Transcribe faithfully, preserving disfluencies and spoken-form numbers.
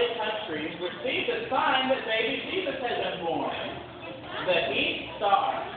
Israeli countries received a sign that baby Jesus had been born. The East Star.